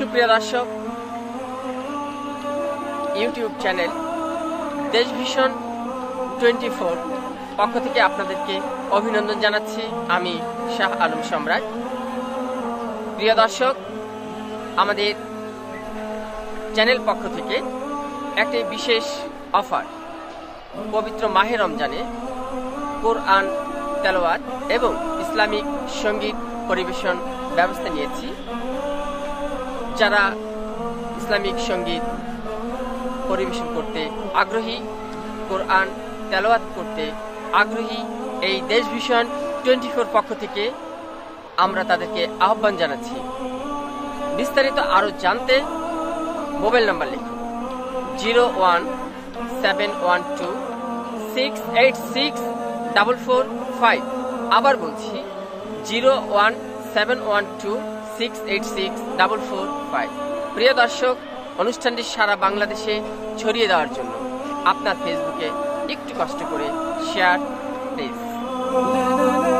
সুপ্রিয় দর্শক, YouTube channel দেশ ভিশন 24 পক্ষ থেকে আপনাদেরকে অভিনন্দন জানাচ্ছি। আমি শাহ আলম সম্রাট। প্রিয় দর্শক, আমাদের চ্যানেল পক্ষ থেকে একটি বিশেষ অফার, পবিত্র মাহে রমজানে কোরআন তেলাওয়াত এবং ইসলামিক সঙ্গীত পরিবেশন ব্যবস্থা নিয়েছি। যারা ইসলামিক সঙ্গীত পরিবেশন করতে আগ্রহী, কোরআন তেলাওয়াত করতে আগ্রহী, এই দেশ ভিশন 24 পক্ষ থেকে আমরা তাদেরকে আহ্বান জানাচ্ছি। বিস্তারিত আরো জানতে মোবাইল নাম্বার লিখুন 01712686445। আবার বলছি 01712686445। প্রিয় দর্শক, অনুষ্ঠানটি সারা বাংলাদেশে ছড়িয়ে দেওয়ার জন্য আপনার ফেসবুকে একটু কষ্ট করে শেয়ার প্লিজ।